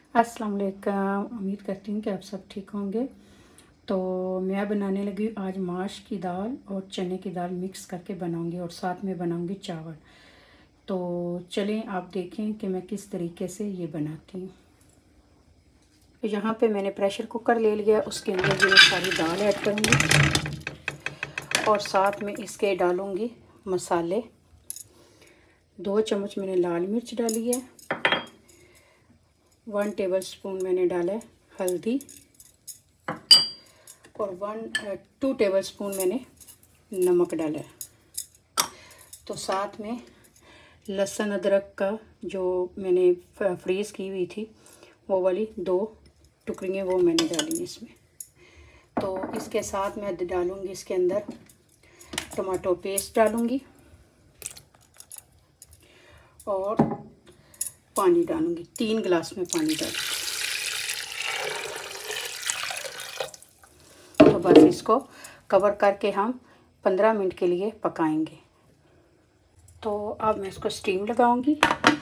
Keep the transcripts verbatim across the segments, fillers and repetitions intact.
अस्सलाम वालेकुम। उम्मीद करती हूँ कि आप सब ठीक होंगे। तो मैं बनाने लगी आज माश की दाल और चने की दाल मिक्स करके बनाऊंगी और साथ में बनाऊंगी चावल। तो चलें आप देखें कि मैं किस तरीके से ये बनाती हूँ। तो यहाँ पे मैंने प्रेशर कुकर ले लिया, उसके अंदर ये सारी दाल ऐड करूँगी और साथ में इसके डालूँगी मसाले। दो चम्मच मैंने लाल मिर्च डाली है, वन टेबल स्पून मैंने डाला है हल्दी और वन टू टेबल स्पून मैंने नमक डाला है। तो साथ में लहसुन अदरक का जो मैंने फ्रीज़ की हुई थी वो वाली दो टुकड़ियाँ वो मैंने डाली इसमें। तो इसके साथ मैं डालूँगी इसके अंदर टमाटो पेस्ट डालूँगी और पानी डालूँगी, तीन गिलास में पानी डालूँगी। तो बस इसको कवर करके हम पंद्रह मिनट के लिए पकाएंगे। तो अब मैं इसको स्टीम लगाऊंगी।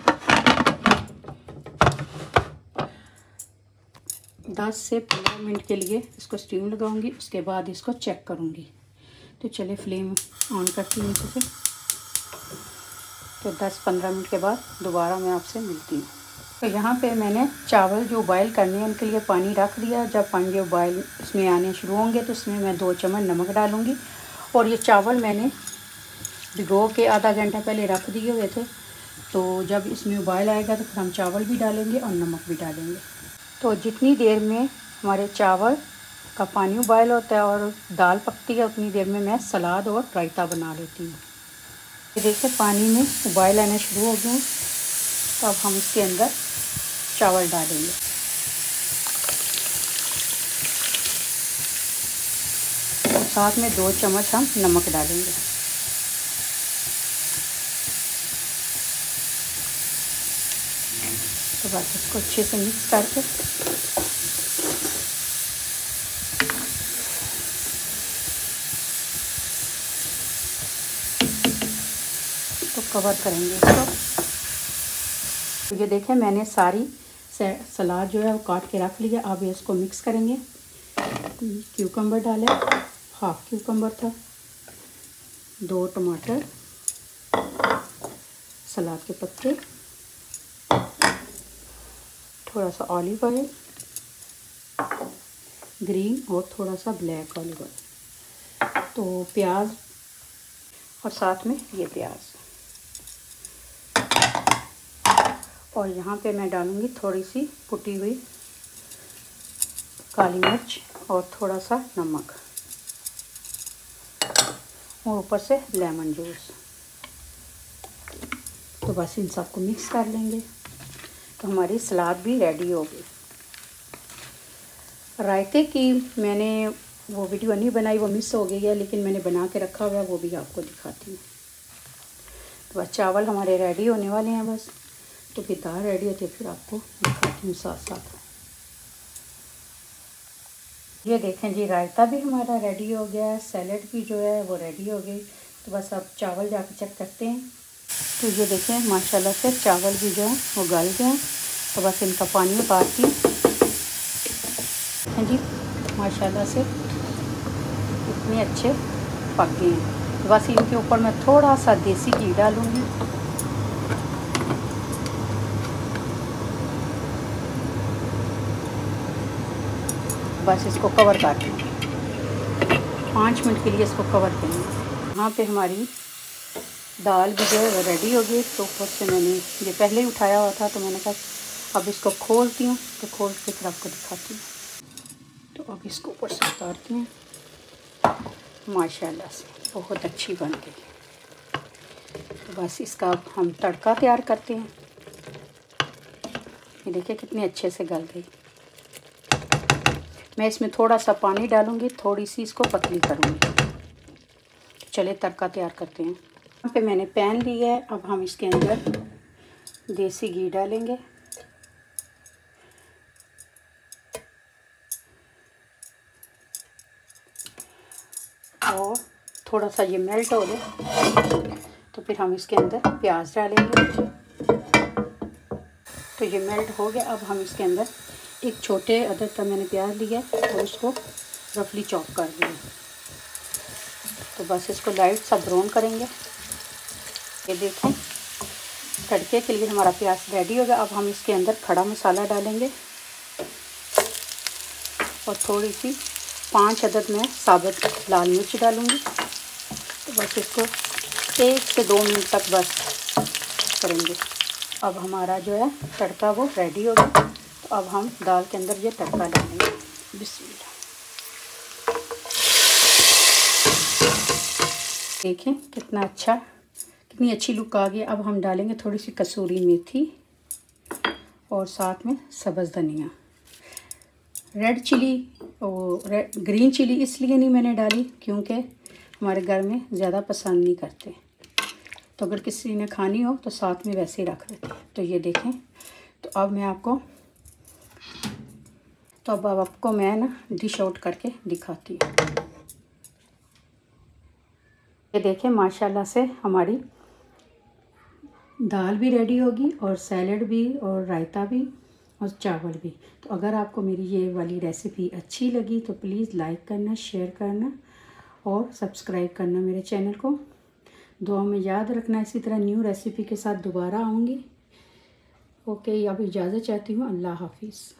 दस से पंद्रह मिनट के लिए इसको स्टीम लगाऊंगी, उसके बाद इसको चेक करूंगी। तो चलिए फ्लेम ऑन करती हूँ नीचे से। तो दस पंद्रह मिनट के बाद दोबारा मैं आपसे मिलती हूँ। तो यहाँ पे मैंने चावल जो बॉयल करने हैं उनके लिए पानी रख दिया। जब पानी जो बॉयल इसमें आने शुरू होंगे तो इसमें मैं दो चम्मच नमक डालूँगी। और ये चावल मैंने भिगो के आधा घंटा पहले रख दिए हुए थे। तो जब इसमें बॉयल आएगा तो फिर हम चावल भी डालेंगे और नमक भी डालेंगे। तो जितनी देर में हमारे चावल का पानी बॉयल होता है और दाल पकती है उतनी देर में मैं सलाद और रायता बना लेती हूँ। देखिए पानी में बॉयल आना शुरू हो गए। तो अब हम इसके अंदर चावल डालेंगे। और साथ में दो चम्मच हम नमक डालेंगे। तो बस इसको अच्छे से मिक्स करके तो कवर करेंगे इसको। तो ये देखें मैंने सारी सलाद जो है वो काट के रख लिया। अब इसको मिक्स करेंगे। क्यूकम्बर डाले, हाफ क्यूकम्बर था, दो टमाटर, सलाद के पत्ते, थोड़ा सा ऑलिव ऑयल ग्रीन और थोड़ा सा ब्लैक ऑलिव ऑयल, तो प्याज और साथ में ये प्याज। और यहाँ पे मैं डालूँगी थोड़ी सी कुटी हुई काली मिर्च और थोड़ा सा नमक और ऊपर से लेमन जूस। तो बस इन सबको मिक्स कर लेंगे। तो हमारी सलाद भी रेडी हो गई। रायते की मैंने वो वीडियो नहीं बनाई, वो मिस हो गई है, लेकिन मैंने बना के रखा हुआ है, वो भी आपको दिखाती हूँ। तो बस चावल हमारे रेडी होने वाले हैं बस। तो फिर दाल रेडी होती है फिर आपको दिखाती हूँ साथ साथ। ये देखें जी रायता भी हमारा रेडी हो गया है, सैलड भी जो है वो रेडी हो गई। तो बस अब चावल जाकर चेक करते हैं। तो ये देखें माशाल्लाह से चावल भी जो है वो गल गए हैं। तो बस इनका पानी उतारती हूँ। हाँ जी माशाल्लाह से इतने अच्छे पक गए हैं। तो बस इनके ऊपर मैं थोड़ा सा देसी घी डालूँगी। बस इसको कवर कर देंगे, पाँच मिनट के लिए इसको कवर करेंगे। यहाँ पे हमारी दाल भी जो है वो रेडी हो गई। तो ऊपर से मैंने ये पहले ही उठाया हुआ था, तो मैंने कहा अब इसको खोलती हूँ। तो खोल के फिर आपको दिखाती हूँ। तो अब इसको ऊपर से उतारती हूँ। माशाल्लाह से बहुत अच्छी बन गई। तो बस इसका अब हम तड़का तैयार करते हैं। ये देखिए कितने अच्छे से गल गई। मैं इसमें थोड़ा सा पानी डालूँगी, थोड़ी सी इसको पतली करूँगी। चलिए तड़का तैयार करते हैं। यहाँ पे मैंने पैन लिया है। अब हम इसके अंदर देसी घी डालेंगे और थोड़ा सा ये मेल्ट हो जाए तो फिर हम इसके अंदर प्याज डालेंगे। तो ये मेल्ट हो गया। अब हम इसके अंदर एक छोटे अदरक का मैंने प्याज लिया और उसको रफली चॉप कर दिया। तो बस इसको लाइट सा ब्राउन करेंगे। ये देखें तड़के के लिए हमारा प्याज रेडी हो गया। अब हम इसके अंदर खड़ा मसाला डालेंगे और थोड़ी सी पांच अदद मैं साबुत लाल मिर्च डालूँगी। तो बस इसको एक से दो मिनट तक बस करेंगे। अब हमारा जो है तड़का वो रेडी हो गया। तो अब हम दाल के अंदर ये तड़का डालेंगे। बिस्मिल्लाह। देखें कितना अच्छा, कितनी अच्छी लुक आ गई। अब हम डालेंगे थोड़ी सी कसूरी मेथी और साथ में सब्ज़ धनिया। रेड चिली और रेड ग्रीन चिली इसलिए नहीं मैंने डाली क्योंकि हमारे घर में ज़्यादा पसंद नहीं करते, तो अगर किसी ने खानी हो तो साथ में वैसे ही रख देते। तो ये देखें। तो अब मैं आपको तो अब अब आपको मैं ना डिश आउट करके दिखाती हूँ। ये देखें माशाल्लाह से हमारी दाल भी रेडी होगी और सैलड भी और रायता भी और चावल भी। तो अगर आपको मेरी ये वाली रेसिपी अच्छी लगी तो प्लीज़ लाइक करना, शेयर करना और सब्सक्राइब करना मेरे चैनल को। दुआ में याद रखना। इसी तरह न्यू रेसिपी के साथ दोबारा आऊँगी। ओके, अब इजाज़त चाहती हूँ। अल्लाह हाफिज़।